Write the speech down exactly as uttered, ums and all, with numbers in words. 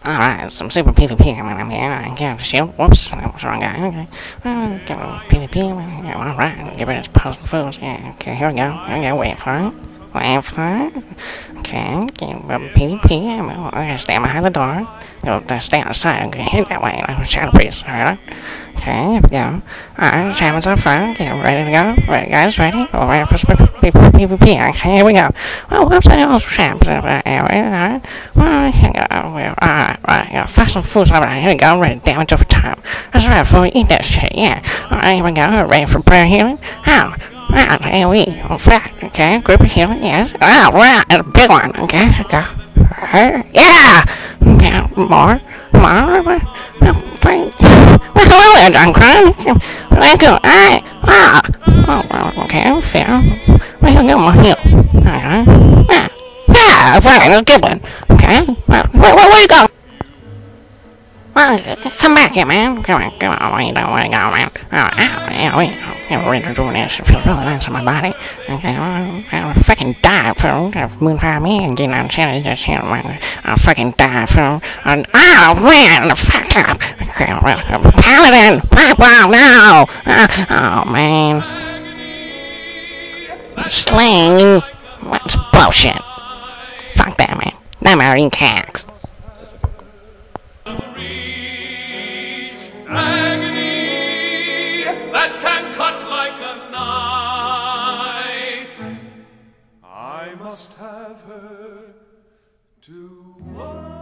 Alright, some super PvP coming up here. I get a shield. Whoops, that was the wrong guy. Okay. Uh, get a little PvP. Yeah, alright, get rid of this puzzle fools. Yeah, okay, here we go. Here we go. Wait for it. Wait for it. Okay, get a little PvP. I'm gonna stand behind the door. Go uh, stay on the side. Okay, hit that way. Like a shadow priest. Alright. Okay, here we go. Alright, champions up front. Okay, ready to go? Ready, guys? Ready? We're ready for some PvP. Okay, here we go. Oh, whoops, I almost champs in that area. Alright. Well, here we go. Alright, right. Got fast and fools over there. Here we go. Ready to damage over time. That's right, before we eat that shit. Yeah. Alright, here we go. Ready for prayer healing? Ow. Wow, AoE. Oh, fat. Okay, group of healing. Yes. Wow, wow. That's a big one. Okay, here we go. Alright. Yeah! Okay, more. More. Oh, thank well, hello there, Jonchron. Thank you. Alright. Wow. Oh, well, okay, fair. Well, he'll get more heal. Alright. Yeah. Yeah, right, that's a good one. Okay. Well, where, where, where you go? Well, come back here, man. Come on, come on. Where you don't want to go, man? Oh, ow, yeah, wait. I'm rejuvenation. It feels really nice in my body. Okay, well, I'll fucking die, fool. Moonfire me and get on channel. Just, you know, I'll fucking die, fool. And, oh, man, the fuck up. Okay, well, Paladin! Wow, no! Uh, oh, man. Sling. What's bullshit? Fuck that, man. I'm already in cacks. Agony that can cut like a knife. I must have her to